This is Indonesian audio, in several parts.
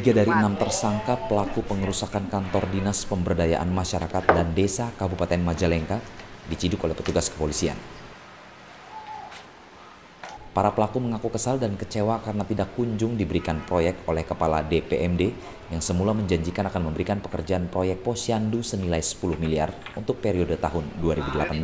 3 dari 6 tersangka pelaku pengerusakan kantor Dinas Pemberdayaan Masyarakat dan Desa Kabupaten Majalengka diciduk oleh petugas kepolisian. Para pelaku mengaku kesal dan kecewa karena tidak kunjung diberikan proyek oleh Kepala DPMD yang semula menjanjikan akan memberikan pekerjaan proyek Posyandu senilai 10 miliar untuk periode tahun 2018.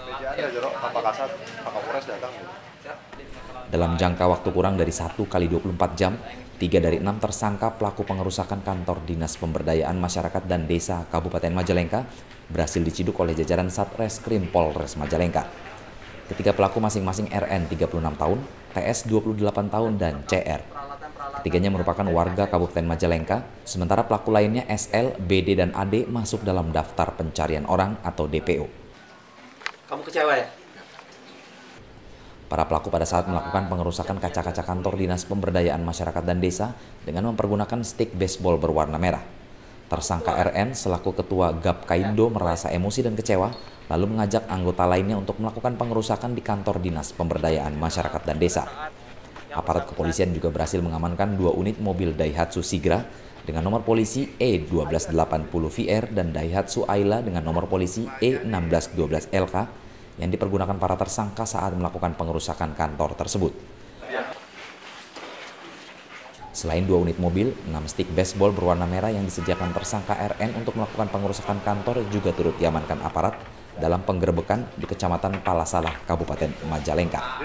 Dalam jangka waktu kurang dari 1 kali 24 jam, 3 dari 6 tersangka pelaku pengerusakan kantor Dinas Pemberdayaan Masyarakat dan Desa Kabupaten Majalengka berhasil diciduk oleh jajaran Satreskrim Polres Majalengka. Ketiga pelaku masing-masing RN 36 tahun, TS 28 tahun, dan CR. Ketiganya merupakan warga Kabupaten Majalengka, sementara pelaku lainnya SL, BD, dan AD masuk dalam daftar pencarian orang atau DPO. Kamu kecewa ya? Para pelaku pada saat melakukan pengerusakan kaca-kaca kantor Dinas Pemberdayaan Masyarakat dan Desa dengan mempergunakan stick baseball berwarna merah. Tersangka RN selaku ketua Gapkaindo merasa emosi dan kecewa, lalu mengajak anggota lainnya untuk melakukan pengerusakan di kantor Dinas Pemberdayaan Masyarakat dan Desa. Aparat kepolisian juga berhasil mengamankan 2 unit mobil Daihatsu Sigra dengan nomor polisi E1280VR dan Daihatsu Ayla dengan nomor polisi E1612LK yang dipergunakan para tersangka saat melakukan pengerusakan kantor tersebut. Selain 2 unit mobil, 6 stick baseball berwarna merah yang disediakan tersangka RN untuk melakukan pengerusakan kantor juga turut diamankan aparat dalam penggerebekan di Kecamatan Palasalah, Kabupaten Majalengka.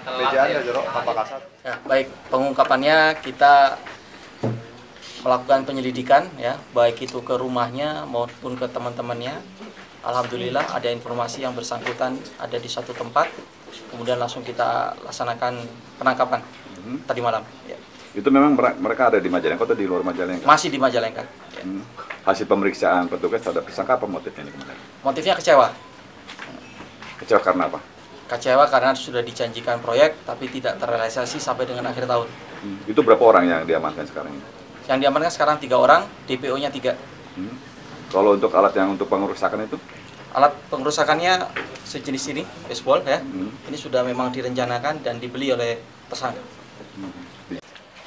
Ya, baik, pengungkapannya kita melakukan penyelidikan ya, baik itu ke rumahnya maupun ke teman-temannya. Alhamdulillah ada informasi yang bersangkutan ada di satu tempat, kemudian langsung kita laksanakan penangkapan tadi malam. Ya. Itu memang mereka ada di Majalengka atau di luar Majalengka? Masih di Majalengka. Ya. Hasil pemeriksaan petugas terhadap tersangka apa motifnya ini kemarin? Motifnya kecewa. Kecewa karena apa? Kecewa karena sudah dijanjikan proyek tapi tidak terrealisasi sampai dengan akhir tahun. Itu berapa orang yang diamankan sekarang ini? Yang diamankan sekarang 3 orang, DPO-nya 3. Kalau untuk alat yang untuk pengerusakan itu? Alat pengerusakannya sejenis ini, baseball ya. Ini sudah memang direncanakan dan dibeli oleh tersangka.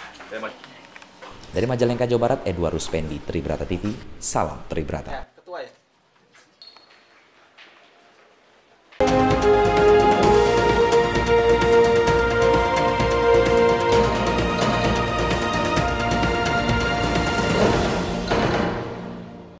Dari Majalengka, Jawa Barat, Edward Ruspendi, Tribrata TV, salam Tribrata. Ya, ketua ya.